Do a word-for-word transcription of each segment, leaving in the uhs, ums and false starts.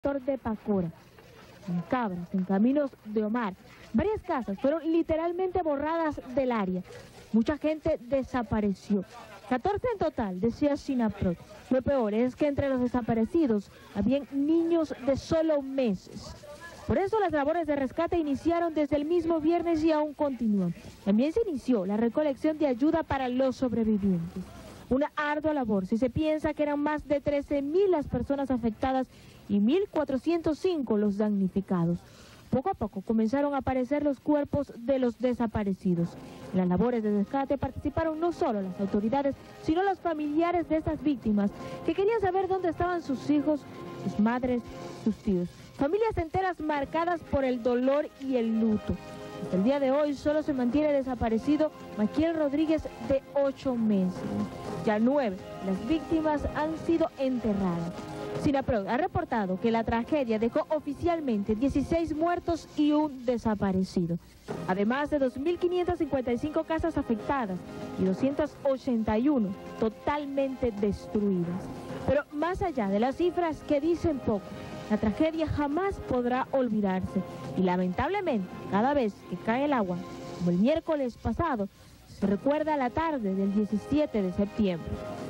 sector de Pacora, en Cabras, en Caminos de Omar. Varias casas fueron literalmente borradas del área. Mucha gente desapareció. catorce en total, decía SINAPROD. Lo peor es que entre los desaparecidos habían niños de solo meses. Por eso las labores de rescate iniciaron desde el mismo viernes y aún continúan. También se inició la recolección de ayuda para los sobrevivientes. Una ardua labor si se piensa que eran más de trece mil las personas afectadas y mil cuatrocientos cinco los damnificados. Poco a poco comenzaron a aparecer los cuerpos de los desaparecidos. En las labores de rescate participaron no solo las autoridades, sino los familiares de estas víctimas, que querían saber dónde estaban sus hijos, sus madres, sus tíos. Familias enteras marcadas por el dolor y el luto. Hasta el día de hoy solo se mantiene desaparecido Maquiel Rodríguez, de ocho meses. Ya nueve las víctimas han sido enterradas. SINAPROD ha reportado que la tragedia dejó oficialmente dieciséis muertos y un desaparecido, además de dos mil quinientas cincuenta y cinco casas afectadas y doscientas ochenta y uno totalmente destruidas. Pero más allá de las cifras que dicen poco, la tragedia jamás podrá olvidarse y lamentablemente cada vez que cae el agua, como el miércoles pasado, se recuerda la tarde del diecisiete de septiembre.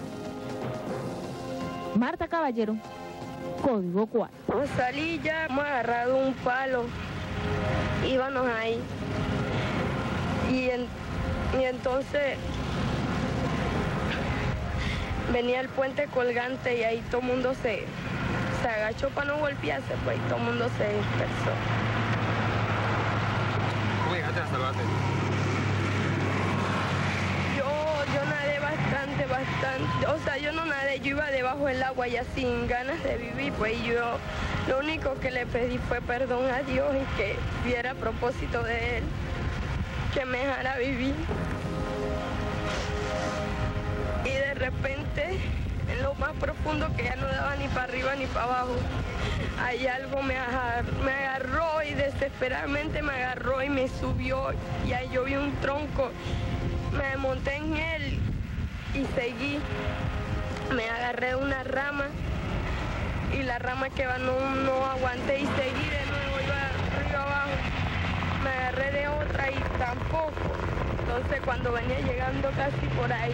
Marta Caballero, Código cuatro. Pues salí ya, hemos agarrado un palo, íbamos ahí, y, en, y entonces venía el puente colgante y ahí todo el mundo se, se agachó para no golpearse, pues y todo el mundo se dispersó. ¿Cómo llegaste a salvarte? Bastante, bastante, o sea, yo no nadé, yo iba debajo del agua ya sin ganas de vivir, pues yo lo único que le pedí fue perdón a Dios y que viera a propósito de Él, que me dejara vivir. Y de repente, en lo más profundo que ya no daba ni para arriba ni para abajo, ahí algo me agarró, me agarró y desesperadamente me agarró y me subió, y ahí yo vi un tronco, me monté en él y seguí, me agarré de una rama y la rama que va no, no aguanté y seguí de nuevo, iba río abajo, me agarré de otra y tampoco. Entonces cuando venía llegando casi por ahí,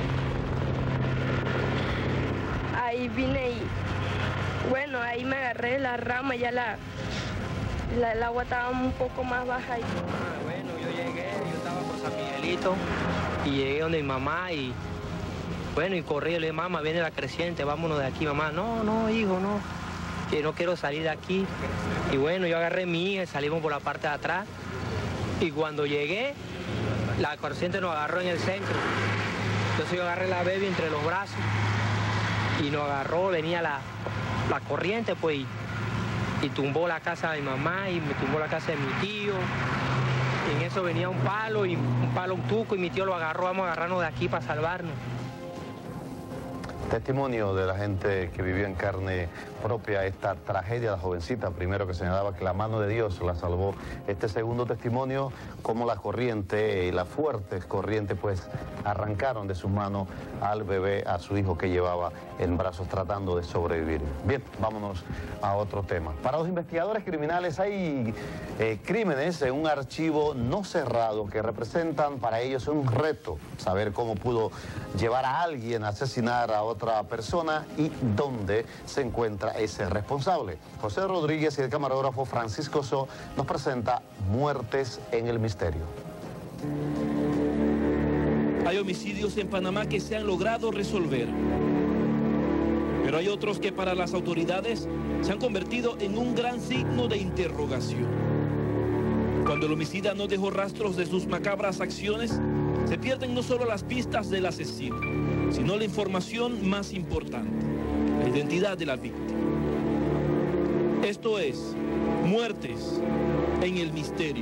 ahí vine y bueno, ahí me agarré de la rama, ya la, la, el agua estaba un poco más baja. Y... Ah, bueno, yo llegué, yo estaba por San Miguelito y llegué donde mi mamá y bueno, y corrí, le dije, mamá, viene la creciente, vámonos de aquí, mamá. No, no, hijo, no, que no quiero salir de aquí. Y bueno, yo agarré mi hija y salimos por la parte de atrás. Y cuando llegué, la creciente nos agarró en el centro. Entonces yo agarré la baby entre los brazos y nos agarró, venía la, la corriente, pues, y, y tumbó la casa de mi mamá y me tumbó la casa de mi tío. Y en eso venía un palo, y un palo, un tuco, y mi tío lo agarró, vamos a agarrarnos de aquí para salvarnos. Testimonio de la gente que vivió en carne propia esta tragedia, la jovencita, primero que señalaba que la mano de Dios la salvó. Este segundo testimonio, como la corriente y las fuertes corrientes pues arrancaron de sus manos al bebé, a su hijo que llevaba en brazos tratando de sobrevivir. Bien, vámonos a otro tema. Para los investigadores criminales hay eh, crímenes en un archivo no cerrado que representan para ellos un reto, saber cómo pudo llevar a alguien a asesinar a otra persona y dónde se encuentra ese responsable. José Rodríguez y el camarógrafo Francisco So nos presenta Muertes en el Misterio. Hay homicidios en Panamá que se han logrado resolver, pero hay otros que para las autoridades se han convertido en un gran signo de interrogación. Cuando el homicida no dejó rastros de sus macabras acciones, se pierden no solo las pistas del asesino, sino la información más importante, la identidad de la víctima. Esto es Muertes en el Misterio.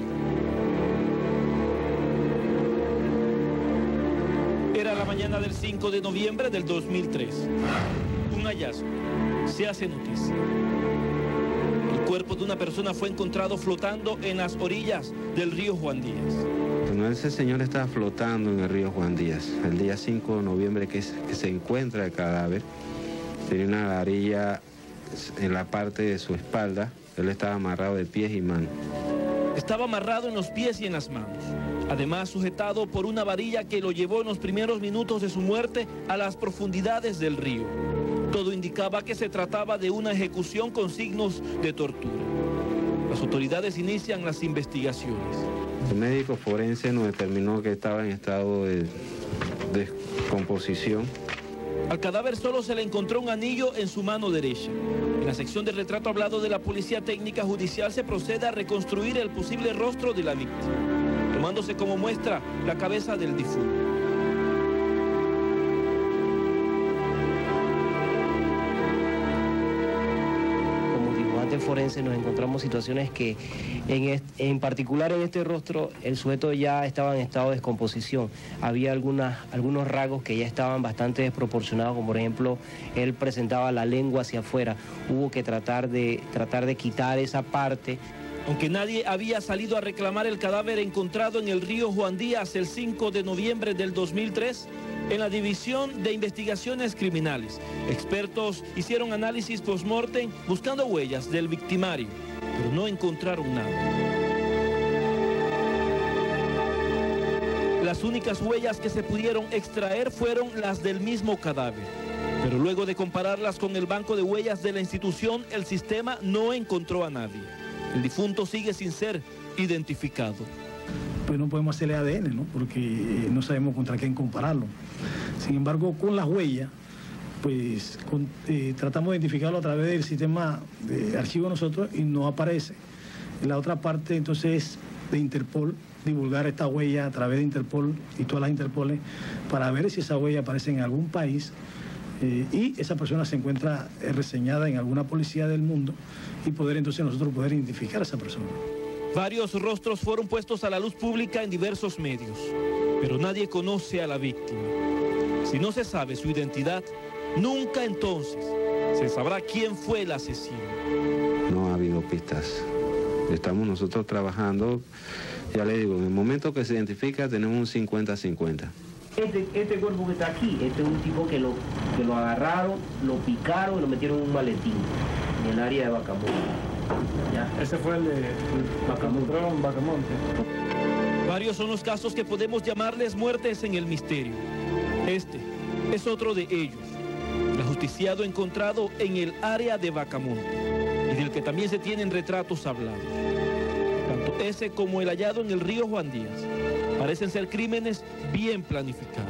Era la mañana del cinco de noviembre del dos mil tres. Un hallazgo se hace noticia. El cuerpo de una persona fue encontrado flotando en las orillas del río Juan Díaz. Bueno, ese señor estaba flotando en el río Juan Díaz. El día cinco de noviembre que, es, que se encuentra el cadáver, tenía una varilla en la parte de su espalda. Él estaba amarrado de pies y manos. Estaba amarrado en los pies y en las manos. Además, sujetado por una varilla que lo llevó en los primeros minutos de su muerte a las profundidades del río. Todo indicaba que se trataba de una ejecución con signos de tortura. Las autoridades inician las investigaciones. El médico forense nos determinó que estaba en estado de descomposición. Al cadáver solo se le encontró un anillo en su mano derecha. En la sección del retrato hablado de la Policía Técnica Judicial se procede a reconstruir el posible rostro de la víctima, tomándose como muestra la cabeza del difunto. Forense nos encontramos situaciones que en, est en particular en este rostro el sujeto ya estaba en estado de descomposición. Había algunas, algunos rasgos que ya estaban bastante desproporcionados, como por ejemplo él presentaba la lengua hacia afuera. Hubo que tratar de, tratar de quitar esa parte. Aunque nadie había salido a reclamar el cadáver encontrado en el río Juan Díaz el cinco de noviembre del dos mil tres, en la División de Investigaciones Criminales, expertos hicieron análisis post-mortem buscando huellas del victimario, pero no encontraron nada. Las únicas huellas que se pudieron extraer fueron las del mismo cadáver, pero luego de compararlas con el banco de huellas de la institución, el sistema no encontró a nadie. El difunto sigue sin ser identificado. Pues no podemos hacerle A D N, ¿no? Porque no sabemos contra quién compararlo. Sin embargo, con las huellas, pues con, eh, tratamos de identificarlo a través del sistema de archivo nosotros y no aparece. En la otra parte, entonces, de Interpol, divulgar esta huella a través de Interpol y todas las Interpoles para ver si esa huella aparece en algún país eh, y esa persona se encuentra eh, reseñada en alguna policía del mundo y poder entonces nosotros poder identificar a esa persona. Varios rostros fueron puestos a la luz pública en diversos medios, pero nadie conoce a la víctima. Si no se sabe su identidad, nunca entonces se sabrá quién fue el asesino. No ha habido pistas. Estamos nosotros trabajando, ya le digo, en el momento que se identifica tenemos un cincuenta cincuenta. Este, este cuerpo que está aquí, este es un tipo que lo, que lo agarraron, lo picaron y lo metieron en un maletín en el área de Bacamonte. ¿Ya? Ese fue el de Bacamonte. Bacamonte. Varios son los casos que podemos llamarles muertes en el misterio. Este es otro de ellos, el ajusticiado encontrado en el área de Bacamonte y del que también se tienen retratos hablados. Tanto ese como el hallado en el río Juan Díaz parecen ser crímenes bien planificados.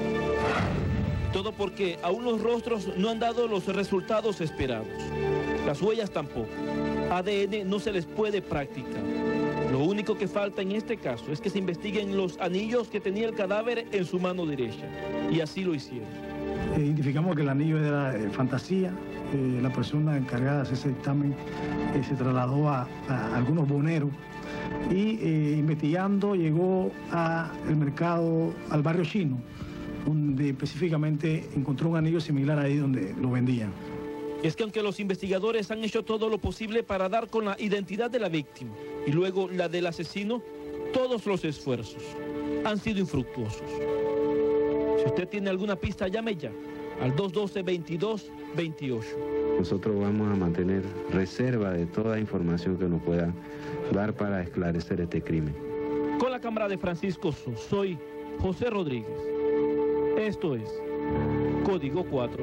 Todo porque aún los rostros no han dado los resultados esperados. Las huellas tampoco. A D N no se les puede practicar. Lo único que falta en este caso es que se investiguen los anillos que tenía el cadáver en su mano derecha. Y así lo hicieron. Eh, identificamos que el anillo era eh, fantasía. Eh, la persona encargada de hacer ese dictamen eh, se trasladó a, a algunos boneros y eh, investigando llegó al mercado, al barrio chino, donde específicamente encontró un anillo similar ahí donde lo vendían. Es que aunque los investigadores han hecho todo lo posible para dar con la identidad de la víctima y luego la del asesino, todos los esfuerzos han sido infructuosos. Si usted tiene alguna pista, llame ya al dos uno dos, veintidós veintiocho. Nosotros vamos a mantener reserva de toda información que nos pueda dar para esclarecer este crimen. Con la cámara de Francisco Sos, soy José Rodríguez. Esto es Código cuatro.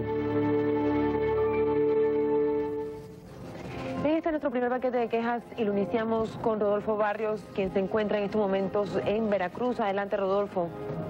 Este es nuestro primer paquete de quejas y lo iniciamos con Rodolfo Barrios, quien se encuentra en estos momentos en Veracruz. Adelante, Rodolfo.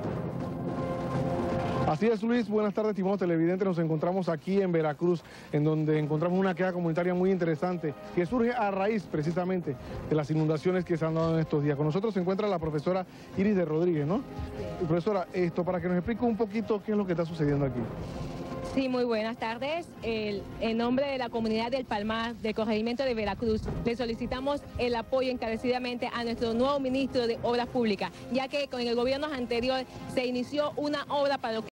Así es, Luis. Buenas tardes, estimados televidentes. Nos encontramos aquí en Veracruz, en donde encontramos una queja comunitaria muy interesante que surge a raíz precisamente de las inundaciones que se han dado en estos días. Con nosotros se encuentra la profesora Iris de Rodríguez, ¿no? Y profesora, esto para que nos explique un poquito qué es lo que está sucediendo aquí. Sí, muy buenas tardes. El, en nombre de la comunidad del Palmar, del corregimiento de Veracruz, le solicitamos el apoyo encarecidamente a nuestro nuevo ministro de Obras Públicas, ya que con el gobierno anterior se inició una obra para lo que